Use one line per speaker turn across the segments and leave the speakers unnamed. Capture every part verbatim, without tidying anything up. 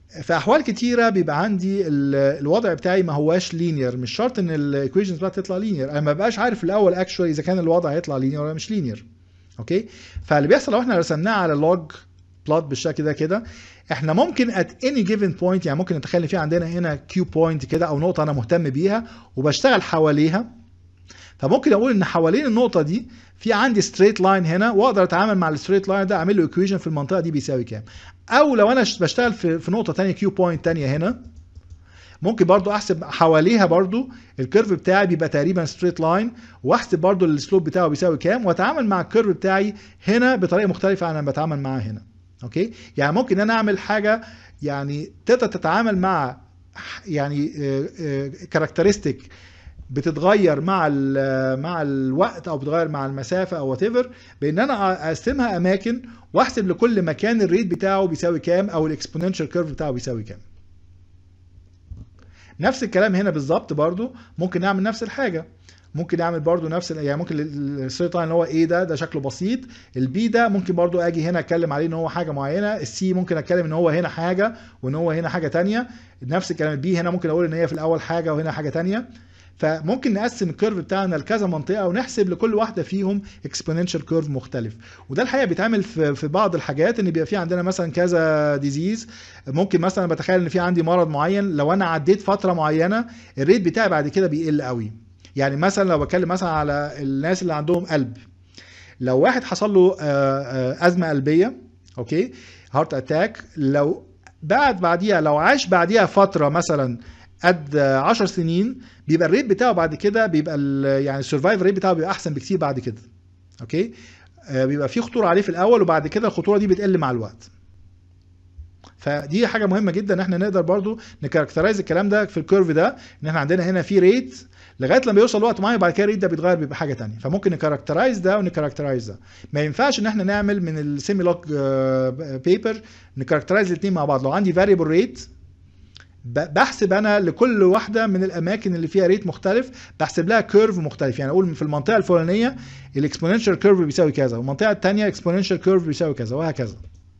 في احوال كتيره بيبقى عندي الوضع بتاعي ما هواش لينير، مش شرط ان الايكويشنز بتاعتي تطلع لينير، انا ما ببقاش عارف الاول اكشوالي اذا كان الوضع هيطلع لينير ولا مش لينير. اوكي، فاللي بيحصل لو احنا رسمناه على لوج بلوت بالشكل ده كده، احنا ممكن at any given point، يعني ممكن نتخيل ان في عندنا هنا كيو بوينت كده او نقطه انا مهتم بيها وبشتغل حواليها، فممكن اقول ان حوالين النقطه دي في عندي ستريت لاين هنا، واقدر اتعامل مع الستريت لاين ده اعمل له ايكويشن في المنطقه دي بيساوي كام. او لو انا بشتغل في في نقطه ثانيه كيو بوينت ثانيه هنا، ممكن برضو احسب حواليها برضو الكيرف بتاعي بيبقى تقريبا ستريت لاين، واحسب برضو السلوب بتاعه بيساوي كام، واتعامل مع الكيرف بتاعي هنا بطريقه مختلفه عن انا بتعامل معاه هنا. اوكي، يعني ممكن انا اعمل حاجه يعني تقدر تتعامل مع يعني كاركترستيك بتتغير مع مع الوقت او بتتغير مع المسافه او وات ايفر، بان انا اقسمها اماكن واحسب لكل مكان الريت بتاعه بيساوي كام او الاكسبوننشال كيرف بتاعه بيساوي كام. نفس الكلام هنا بالظبط برضو، ممكن نعمل نفس الحاجه، ممكن نعمل برضو نفس يعني ممكن الستريت لاين اللي هو ايه ده ده شكله بسيط، البي ده ممكن برضو اجي هنا اتكلم عليه ان هو حاجه معينه، السي ممكن اتكلم ان هو هنا حاجه وان هو هنا حاجه ثانيه، نفس الكلام البي هنا ممكن اقول ان هي في الاول حاجه وهنا حاجه ثانيه. فممكن نقسم الكيرف بتاعنا لكذا منطقه ونحسب لكل واحده فيهم اكسبوننشال كيرف مختلف. وده الحقيقه بيتعمل في في بعض الحاجات، ان بيبقى في عندنا مثلا كذا ديزيز، ممكن مثلا بتخيل ان في عندي مرض معين لو انا عديت فتره معينه الريت بتاعي بعد كده بيقل قوي. يعني مثلا لو بتكلم مثلا على الناس اللي عندهم قلب، لو واحد حصل له ازمه قلبيه، اوكي، هارت اتاك، لو بعد بعديها لو عاش بعديها فتره مثلا قد عشر سنين، بيبقى الريت بتاعه بعد كده بيبقى يعني السرفايف ريت بتاعه بيبقى احسن بكتير بعد كده. اوكي، بيبقى في خطوره عليه في الاول وبعد كده الخطوره دي بتقل مع الوقت. فدي حاجه مهمه جدا ان احنا نقدر برضو نكاركترايز الكلام ده في الكيرف ده، ان احنا عندنا هنا في ريت لغايه لما يوصل وقت معين وبعد كده الريت ده بيتغير بيبقى حاجه ثانيه، فممكن نكاركترايز ده ونكاركترايز ده. ما ينفعش ان احنا نعمل من السيمي لوج بيبر نكاركترايز الاثنين مع بعض. لو عندي فاريبل ريت بحسب انا لكل واحده من الاماكن اللي فيها ريت مختلف بحسب لها كيرف مختلف، يعني اقول في المنطقه الفلانيه الاكسبوننشال كيرف بيساوي كذا، والمنطقه الثانيه اكسبوننشال كيرف بيساوي كذا، وهكذا.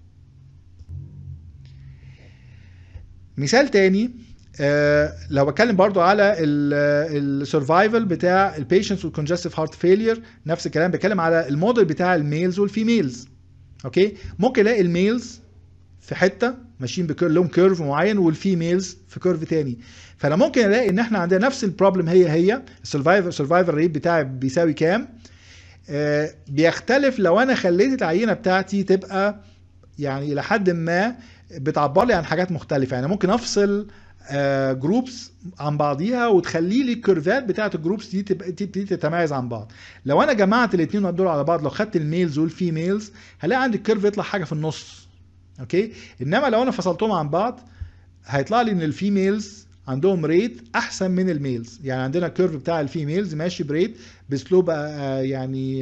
مثال تاني، آه لو بتكلم برضو على السرفايفل بتاع البيشنتس والكونجستيف هارت فيلير، نفس الكلام بتكلم على الموديل بتاع الميلز والفيميلز. اوكي، ممكن الاقي الميلز في حته ماشيين بلون كيرف معين والفيميلز في كيرف تاني، فانا ممكن الاقي ان احنا عندنا نفس البروبلم، هي هي السرفايفل سرفايفل ريت بتاعي بيساوي كام، آه بيختلف لو انا خليت العينه بتاعتي تبقى يعني الى حد ما بتعبر لي عن حاجات مختلفه. يعني ممكن افصل جروبس عن بعضيها وتخلي لي الكيرفات بتاعه الجروبس دي تبقى تبتدي تتميز عن بعض. لو انا جمعت الاثنين دول على بعض، لو خدت الميلز والفيميلز هلاقي عندي الكيرف يطلع حاجه في النص. اوكي، انما لو انا فصلتهم عن بعض هيطلع لي ان الفيميلز عندهم ريت احسن من الميلز، يعني عندنا الكيرف بتاع الفيميلز ماشي بريت بسلوب يعني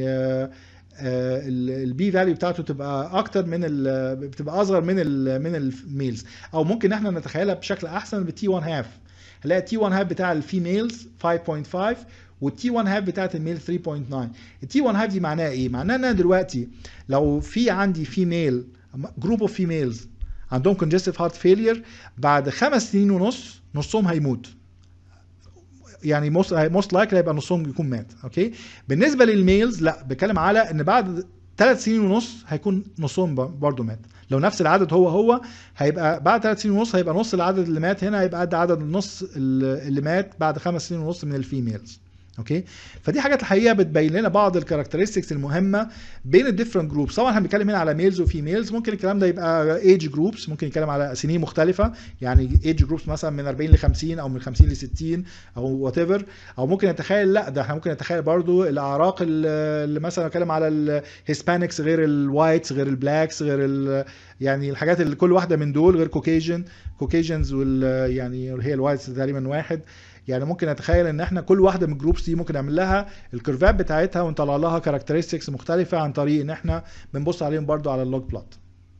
البي فاليو بتاعته تبقى اكتر من بتبقى اصغر من ال من الميلز، او ممكن احنا نتخيلها بشكل احسن بالتي واحد هاف. هنلاقي التي واحد هاف بتاع الفيميلز خمسة فاصلة خمسة والتي واحد هاف بتاعت الميل ثلاثة فاصلة تسعة. التي واحد هاف دي معناها ايه؟ معناها ان انا دلوقتي لو في عندي فيميل جروب اوف فيميلز عندهم كونجستيف هارت فيلير، بعد خمس سنين ونص نصهم هيموت، يعني موست موست لايكلي هيبقى نصهم يكون مات. اوكي، بالنسبه للميلز لا، بتكلم على ان بعد ثلاث سنين ونص هيكون نصهم برضه مات. لو نفس العدد هو هو هيبقى بعد ثلاث سنين ونص هيبقى نص العدد اللي مات هنا هيبقى قد عدد النص اللي مات بعد خمس سنين ونص من الفيميلز. اوكي، فدي حاجات الحقيقه بتبين لنا بعض الكاركترستكس المهمه بين الديفرنت جروبس. طبعا احنا بنتكلم هنا على ميلز وفيميلز، ممكن الكلام ده يبقى ايج جروبس، ممكن نتكلم على سنين مختلفه، يعني ايج جروبس مثلا من أربعين ل خمسين او من خمسين ل ستين او وات ايفر، او ممكن نتخيل لا ده احنا ممكن نتخيل برضو الاعراق اللي مثلا نتكلم على الهيسبانكس غير الوايتس غير البلاكس غير يعني الحاجات اللي كل واحده من دول غير كوكيجن كوكيجنز وال يعني هي الوايتس تقريبا واحد. يعني ممكن نتخيل ان احنا كل واحده من الجروبس دي ممكن نعمل لها الكيرفات بتاعتها ونطلع لها كاركترستكس مختلفه عن طريق ان احنا بنبص عليهم برضو على اللوج بلوت.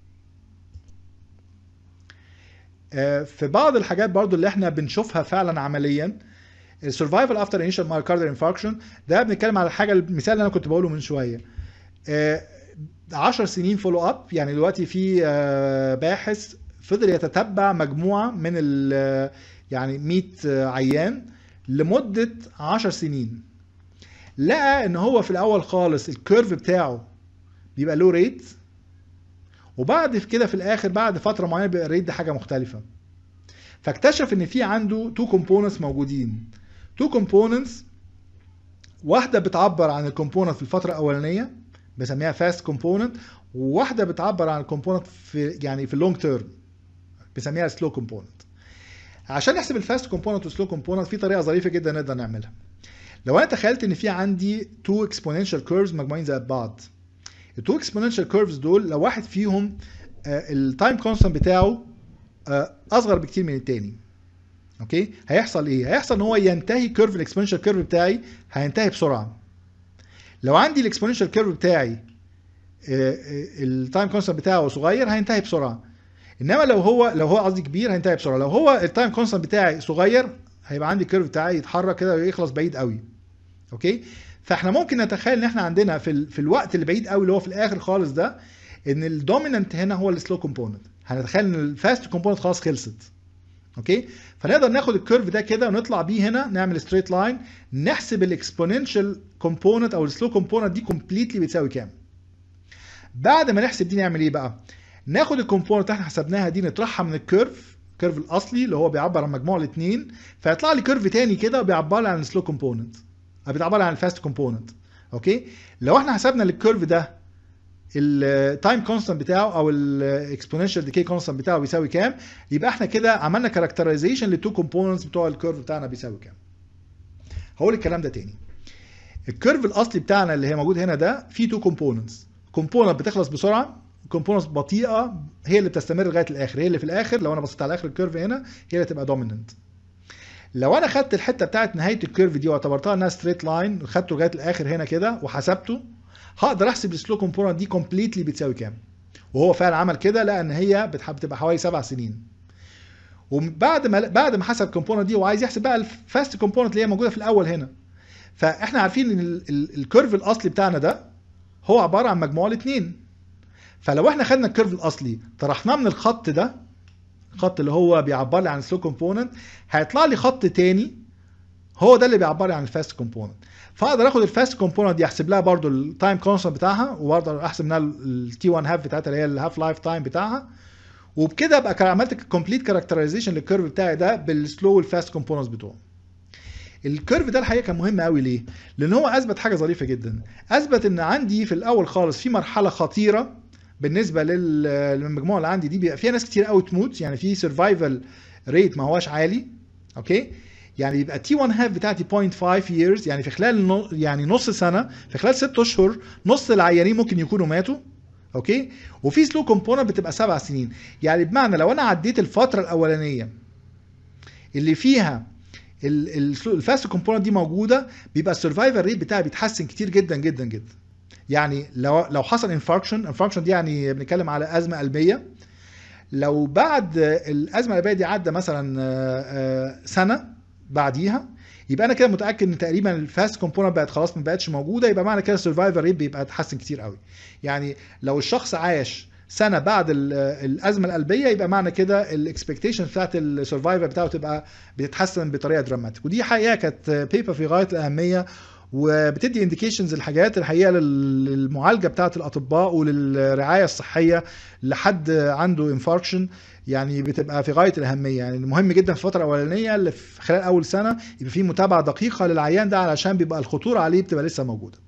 في بعض الحاجات برضو اللي احنا بنشوفها فعلا عمليا، السرفايفل افتر انيشال مايوكاردال انفاركشن، ده بنتكلم على الحاجه المثال اللي انا كنت بقوله من شويه، عشر سنين فولو اب. يعني دلوقتي في باحث فضل يتتبع مجموعه من ال يعني مية عيان لمده عشر سنين. لقى ان هو في الاول خالص الكيرف بتاعه بيبقى لو ريت، وبعد كده في الاخر بعد فتره معينه بيبقى الريت ده حاجه مختلفه. فاكتشف ان في عنده تو كومبوننتس موجودين، تو كومبوننتس، واحده بتعبر عن الكومبوننت في الفتره الاولانيه بسميها فاست كومبوننت، وواحده بتعبر عن الكومبوننت في يعني في اللونج تيرم بسميها سلو كومبوننت. عشان نحسب الفاست كومبوننت والسلو كومبوننت في طريقه ظريفه جدا نقدر نعملها. لو انا تخيلت ان في عندي تو اكسبوننشال كيرفز مجموعين زي بعض، التو اكسبوننشال كيرفز دول لو واحد فيهم التايم كونستانت بتاعه اصغر بكتير من التاني، اوكي، هيحصل ايه؟ هيحصل ان هو ينتهي كيرف الاكسبوننشال كيرف بتاعي هينتهي بسرعه. لو عندي الاكسبوننشال كيرف بتاعي التايم كونستانت بتاعه صغير هينتهي بسرعه، انما لو هو لو هو قصدي كبير هينتهي بسرعه. لو هو التايم كونستانت بتاعي صغير هيبقى عندي الكيرف بتاعي يتحرك كده ويخلص بعيد قوي، اوكي. فاحنا ممكن نتخيل ان احنا عندنا في ال... في الوقت اللي بعيد قوي اللي هو في الاخر خالص ده ان الدوميننت هنا هو السلو كومبوننت، هنتخيل ان الفاست كومبوننت خلاص خلصت، اوكي. فنقدر ناخد الكيرف ده كده ونطلع بيه هنا نعمل ستريت لاين نحسب الاكسبوننشال كومبوننت او السلو كومبوننت دي كومبليتلي بتساوي كام. بعد ما نحسب دي نعمل ايه بقى؟ ناخد الكومبوننت اللي احنا حسبناها دي نطرحها من الكيرف، الكيرف الاصلي اللي هو بيعبر عن مجموع الاثنين، فيطلع لي كيرف تاني كده بيعبر لي عن السلو كومبوننت، بيعبر عن الفاست كومبوننت، اوكي. لو احنا حسبنا للكيرف ده التايم كونستانت بتاعه او الاكسبوننشال ديكي كونستانت بتاعه بيساوي كام، يبقى احنا كده عملنا كاركترايزيشن للتو كومبوننتس بتوع الكيرف بتاعنا بيساوي كام. هقول الكلام ده تاني. الكيرف الاصلي بتاعنا اللي هي موجود هنا ده فيه تو كومبوننتس، كومبوننت بتخلص بسرعه، كومبوننت بطيئه هي اللي بتستمر لغايه الاخر، هي اللي في الاخر لو انا بصيت على اخر الكيرف هنا هي اللي تبقى دوميننت. لو انا خدت الحته بتاعت نهايه الكيرف دي واعتبرتها انها ستريت لاين وخدته لغايه الاخر هنا كده وحسبته، هقدر احسب السلو كومبوننت دي كومبليتلي بتساوي كام. وهو فعلا عمل كده لان هي بتبقى حوالي سبع سنين. وبعد ما بعد ما حسب الكومبوننت دي وعايز يحسب بقى الفاست كومبوننت اللي هي موجوده في الاول هنا، فاحنا عارفين ان الكيرف الاصلي بتاعنا ده هو عباره عن مجموع الاثنين. فلو احنا خدنا الكيرف الاصلي طرحناه من الخط ده، الخط اللي هو بيعبر لي عن السلو كومبوننت، هيطلع لي خط تاني هو ده اللي بيعبر لي عن الفاست كومبوننت. فاقدر اخد الفاست كومبوننت دي احسب لها برده التايم كونستانت بتاعها، وبقدر احسب منها التي واحد هاف بتاعتها اللي هي الهاف لايف تايم بتاعها، وبكده ابقى عملت كومبليت كاركترايزيشن للكيرف بتاعي ده بالسلو والفاست كومبوننتس بتوعه. الكيرف ده الحقيقه كان مهم قوي ليه؟ لان هو اثبت حاجه ظريفه جدا، اثبت ان عندي في الاول خالص في مرحله خطيره بالنسبه للمجموعه اللي عندي دي، بيبقى فيها ناس كتير قوي تموت، يعني في سرفايفل ريت ما هواش عالي، اوكي. يعني يبقى تي واحد هاف بتاعتي صفر فاصلة خمسة years، يعني في خلال يعني نص سنه، في خلال ست اشهر نص العيانين ممكن يكونوا ماتوا، اوكي. وفي سلو كومبوننت بتبقى سبع سنين، يعني بمعنى لو انا عديت الفتره الاولانيه اللي فيها الفاست كومبوننت دي موجوده، بيبقى السرفايفل ريت بتاعي بيتحسن كتير جدا جدا جدا. يعني لو لو حصل انفاركشن، انفاركشن دي يعني بنتكلم على ازمه قلبيه، لو بعد الازمه القلبيه دي عدى مثلا سنه بعديها، يبقى انا كده متاكد ان تقريبا الفاست كومبوننت بقت خلاص ما بقتش موجوده، يبقى معنى كده السرفايفل ريت بيبقى اتحسن كتير قوي. يعني لو الشخص عاش سنه بعد الازمه القلبيه، يبقى معنى كده الاكسبكتيشن بتاعت السرفايفل بتاعته تبقى بتتحسن بطريقه دراماتيك. ودي حقيقه كانت بيبر في غايه الاهميه، وبتدي انديكيشنز الحاجات الحقيقه للمعالجه بتاعه الاطباء وللرعايه الصحيه لحد عنده انفاركشن، يعني بتبقى في غايه الاهميه. يعني مهم جدا في الفتره الاولانيه اللي في خلال اول سنه يبقى في متابعه دقيقه للعيان ده، علشان بيبقى الخطوره عليه بتبقى لسه موجوده.